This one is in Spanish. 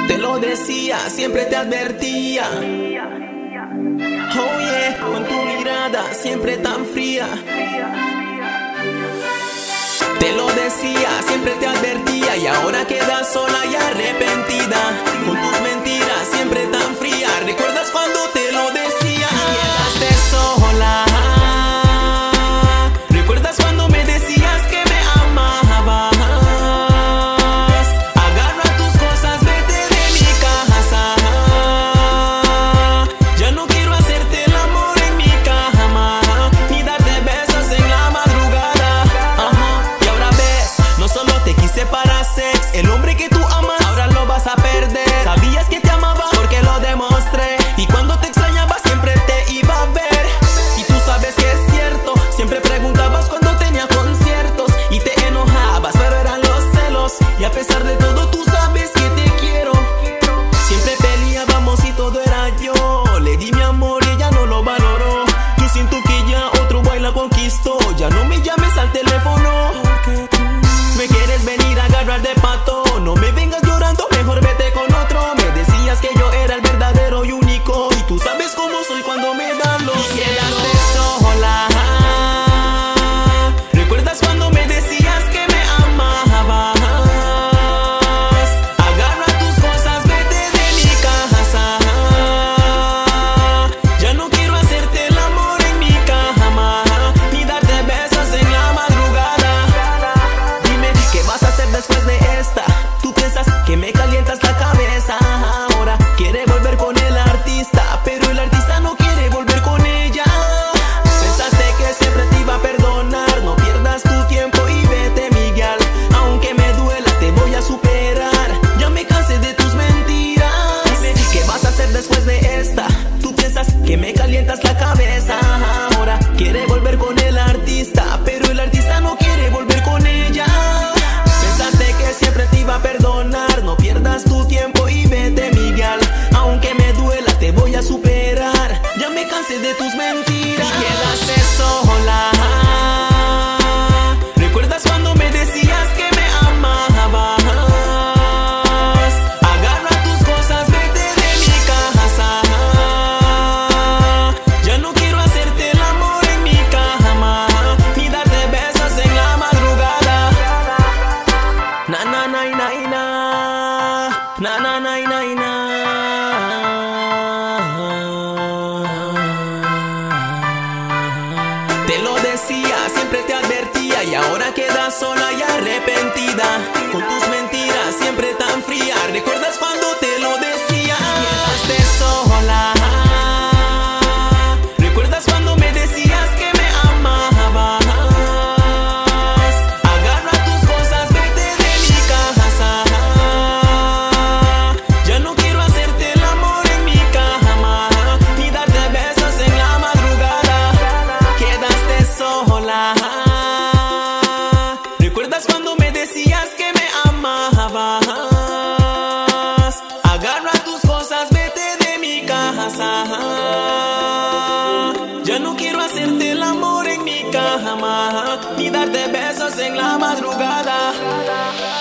Te lo decía, siempre te advertía. Oh yeah, con tu mirada siempre tan fría. Te lo decía, siempre te advertía, y ahora quedas sola y arrepentida. Con tus mentiras siempre tan fría. ¿Recuerdas cuando te lo decía? Quedaste sola. ¿Recuerdas cuando me decías que me amabas? Agarra tus cosas, vete de mi casa. Ya no quiero hacerte el amor en mi cama, ni darte besos en la madrugada. Y ahora ves, no solo te quise para sex, el hombre que tú amas ahora lo vas a perder. Sabías que te amaba porque lo demostré, y cuando te extrañaba siempre te iba a ver. Y tú sabes que es cierto, siempre preguntabas cuando tenía conciertos y te enojabas, pero eran los celos. Y a pesar de todo tú sabes que te quiero. Siempre peleábamos y todo era yo. Le di mi amor y ella no lo valoró. Yo siento que ya otro boy la conquistó. Ya no me llames al teléfono, me quieres venir a agarrar de pato. No me vengas llorando, mejor vete con otro. Me decías que yo era el verdadero y único, y tú sabes cómo soy cuando me dan los celos. Quedaste sola. ¿Recuerdas cuando me decías que me amabas? Agarra tus cosas, vete de mi casa. Ya no quiero hacerte el amor en mi cama, ni darte besos en la madrugada. Dime, ¿qué vas a hacer después de esta? Tú piensas que me calientas la cabeza. Ahora quiere volver con el artista, pero el artista no quiere volver con ella. Pensaste que siempre te iba a perdonar. No pierdas tu tiempo y vete, Miguel. Aunque me duela, te voy a superar. Ya me cansé de tus mentiras. Dime, ¿qué vas a hacer después de esta? Tú piensas que me calientas la cabeza. Ahora quiere volver con el artista, pero el artista no quiere volver con ella. Pensaste que siempre te iba a perdonar. No pierdas tu tiempo y vete, Miguel. Aunque me duela, te voy a superar. Ya me cansé de tus mentiras. Y quedaste sola. ¿Recuerdas cuando me decías que me amabas? Agarra tus cosas, vete de mi casa. Ya no quiero hacerte el amor en mi cama, ni darte besos en la madrugada. Na na na na na, na na na na na. Te lo decía, siempre te advertía, y ahora quedas sola y arrepentida. Con tus mentiras siempre tan fría. ¿Recuerdas cuando te lo decía? Quedaste sola. ¿Recuerdas cuando me decías que me amabas? Agarra tus cosas, vete de mi casa. Ya no quiero hacerte el amor en mi cama, ni darte besos en la madrugada. Quedaste sola. ¿Recuerdas cuando me decías que me amabas? Agarra tus cosas, vete de mi casa. Ya no quiero hacerte el amor en mi cama, ni darte besos en la madrugada.